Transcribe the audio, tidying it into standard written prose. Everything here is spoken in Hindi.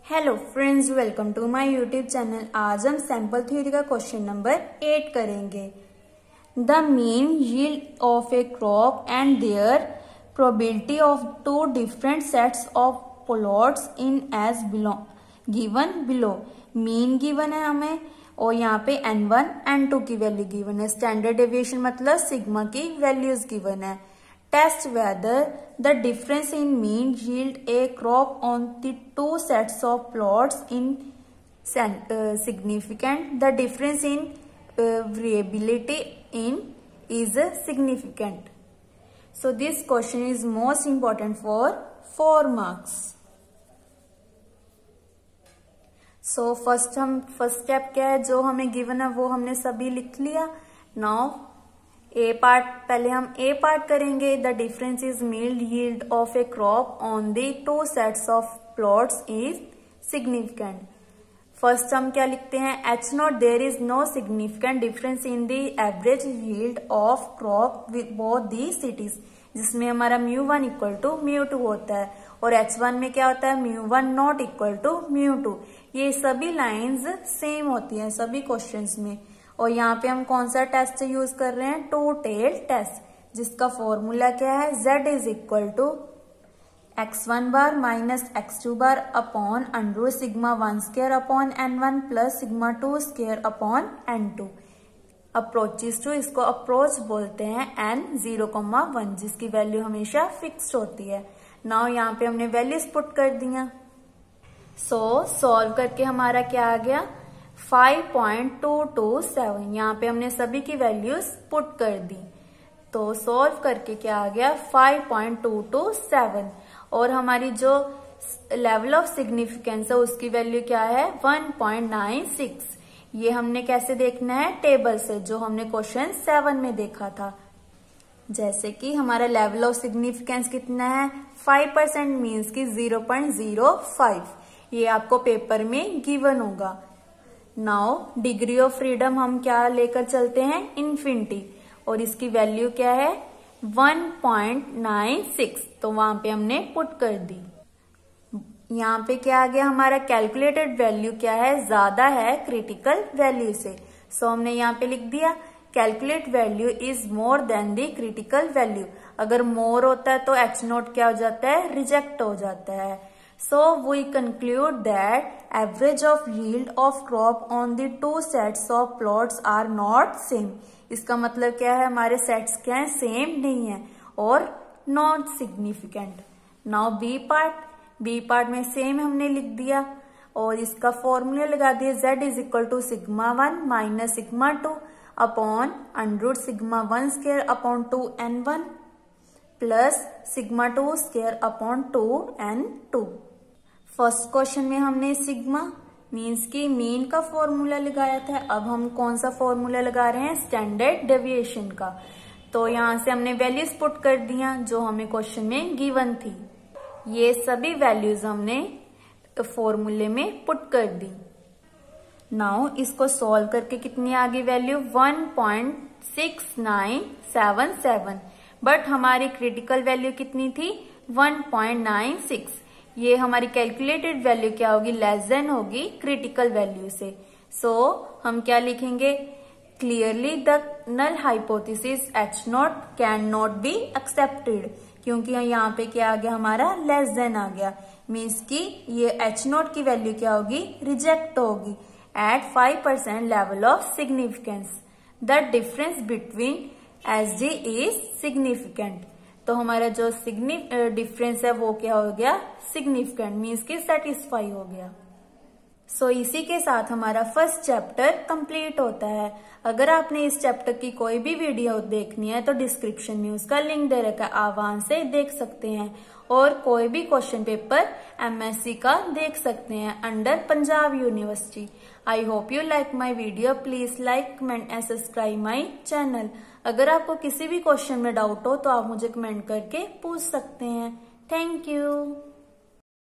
Hello friends, welcome to my YouTube channel. आज हम सैंपल थ्योरी का क्वेश्चन नंबर 8 करेंगे। The mean yield of a crop and their probability of two different sets of plots in as given below. Mean given है हमें और यहाँ पे N1 N2 की वैल्यू गिवन है। स्टैंडर्ड डेविएशन मतलब सिग्मा की वैल्यूज गिवन है। Test whether the difference in mean yield a crop on the two sets of plots in significant. The difference in variability in is significant. So this question is most important for 4 marks. So first step क्या है, जो हमें given है वो हमने सभी लिख लिया। Now ए पार्ट, पहले हम ए पार्ट करेंगे। The difference is mean yield of a crop on the two sets of plots is significant. First हम क्या लिखते हैं, H not there is no significant difference in the average yield of crop with both the cities, जिसमें हमारा μ1 इक्वल टू μ2 होता है और h1 में क्या होता है μ1 नॉट इक्वल टू μ2। ये सभी लाइंस सेम होती हैं सभी क्वेश्चंस में। और यहाँ पे हम कौन सा टेस्ट यूज कर रहे हैं, टू टेल टेस्ट, जिसका फॉर्मूला क्या है, z is equal to x1 bar minus x2 bar upon under sigma 1 square upon n1 plus sigma 2 square upon n2। Approaches two, इसको अप्रोच बोलते हैं n 0,1, जिसकी वैल्यू हमेशा फिक्स्ड होती है। नाउ यहाँ पे हमने वैल्यूज पुट कर दिया। सॉल्व करके हमारा क्या आ गया, 5.227। यहाँ पे हमने सभी की वैल्यूज पुट कर दी तो सॉल्व करके क्या आ गया 5.227। और हमारी जो लेवल ऑफ सिग्निफिकेंस है उसकी वैल्यू क्या है 1.96। ये हमने कैसे देखना है, टेबल से, जो हमने क्वेश्चन 7 में देखा था। जैसे कि हमारा लेवल ऑफ सिग्निफिकेंस कितना है 5% मीन्स की 0.05। ये आपको पेपर में गिवन होगा। नाउ डिग्री ऑफ फ्रीडम हम क्या लेकर चलते हैं, इन्फिनिटी, और इसकी वैल्यू क्या है 1.96। तो वहां पे हमने पुट कर दी। यहाँ पे क्या आ गया, हमारा कैलकुलेटेड वैल्यू क्या है, ज्यादा है क्रिटिकल वैल्यू से। सो हमने यहाँ पे लिख दिया calculate value is more than the critical value. अगर मोर होता है तो एच नोट क्या हो जाता है, रिजेक्ट हो जाता है। So we conclude that average of yield of crop on the two sets of plots are not same. इसका मतलब क्या है, हमारे सेट्स क्या है, सेम नहीं है और not significant. Now B part में सेम हमने लिख दिया और इसका फॉर्मूला लगा दिया z is equal to sigma 1 minus sigma 2 upon under sigma 1 square upon 2n1 plus sigma 2 square upon 2n2। First question में हमने सिग्मा मीन्स की मीन का फॉर्मूला लगाया था। अब हम कौन सा फॉर्मूला लगा रहे हैं, स्टैंडर्ड डेविएशन का। तो यहाँ से हमने वैल्यूज पुट कर दिया जो हमें क्वेश्चन में गिवन थी। ये सभी वैल्यूज हमने फॉर्मूले में पुट कर दी। नाउ इसको सॉल्व करके कितनी आ गई वैल्यू 1.6977। बट हमारी क्रिटिकल वैल्यू कितनी थी 1.96। ये हमारी कैलकुलेटेड वैल्यू क्या होगी, लेस देन होगी क्रिटिकल वैल्यू से। सो हम क्या लिखेंगे, clearly the null hypothesis H not can not be accepted, क्योंकि यहाँ पे क्या आ गया, हमारा लेस देन आ गया। मीन्स की ये एच नॉट की वैल्यू क्या होगी, रिजेक्ट होगी at 5% level of significance. The difference between S G is significant. तो हमारा जो डिफरेंस है वो क्या हो गया, सिग्निफिकेंट, मीन्स की सेटिस्फाई हो गया। सो इसी के साथ हमारा फर्स्ट चैप्टर कंप्लीट होता है। अगर आपने इस चैप्टर की कोई भी वीडियो देखनी है तो डिस्क्रिप्शन में उसका लिंक दे रखा है, आप वहां से देख सकते हैं। और कोई भी क्वेश्चन पेपर MSc का देख सकते हैं under Punjab University. I hope you like my video. Please like, comment and subscribe my channel. अगर आपको किसी भी क्वेश्चन में डाउट हो तो आप मुझे कमेंट करके पूछ सकते हैं। Thank you.